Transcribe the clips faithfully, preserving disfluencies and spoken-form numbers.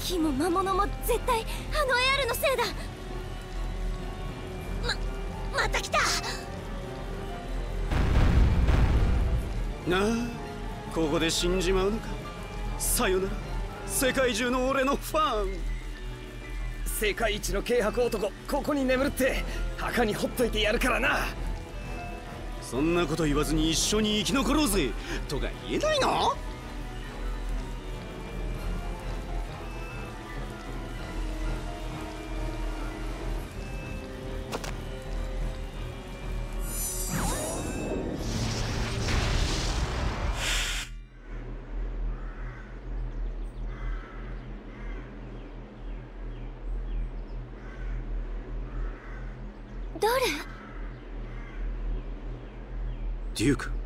火も魔物も絶対あのエアルのせいだ。ままた来た。 なあ、ここで死んじまうのか。さよなら世界中の俺のファン。 世界一の軽薄男、ここに眠るって墓にほっといてやるからな。 そんなこと言わずに一緒に生き残ろうぜとか言えないの？ 誰？ デューク。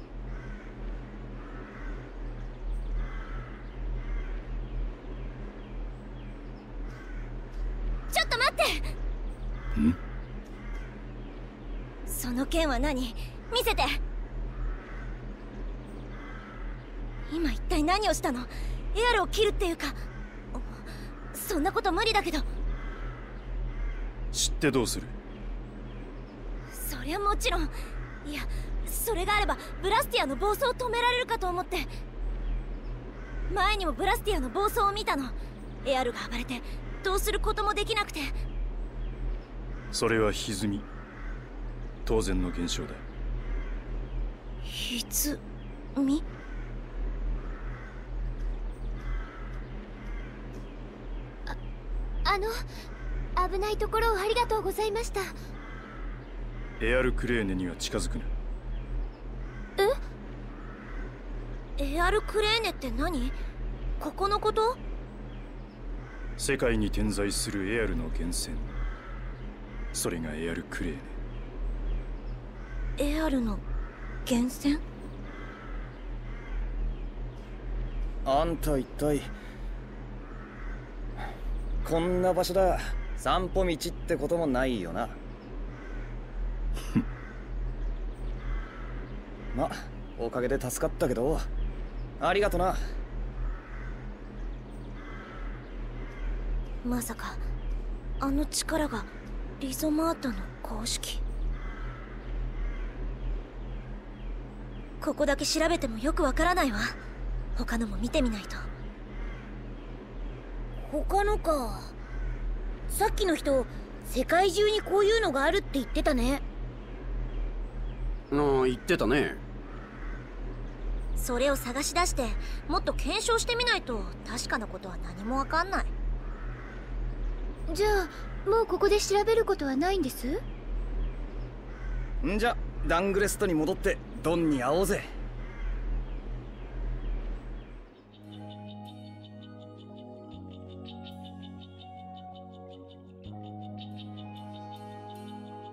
ちょっと待って。 ん？ その剣は何？見せて。今一体何をしたの？エアルを切るっていうか、そんなこと無理だけど。 知ってどうする？ そりゃもちろん。いや、それがあればブラスティアの暴走を止められるかと思って。前にもブラスティアの暴走を見たの。エアルが暴れてどうすることもできなくて。 それは歪み、当然の現象だ。 歪み？あ、あの危ないところをありがとうございました。 エアルクレーネには近づくな。 え？エアルクレーネって何？ここのこと？ 世界に点在するエアルの源泉、それがエアルクレーネ。 エアルの源泉？ あんた一体。こんな場所だ。散歩道ってこともないよな。ま、おかげで助かったけど、ありがとな。 まさかあの力がリゾマータの公式？ここだけ調べてもよくわからないわ。他のも見てみないと。他のか。さっきの人、世界中にこういうのがあるって言ってたね。 ああ、言ってたね。 それを探し出してもっと検証してみないと確かなことは何もわかんない。じゃあもうここで調べることはないんです？ んじゃダングレストに戻ってドンに会おうぜ。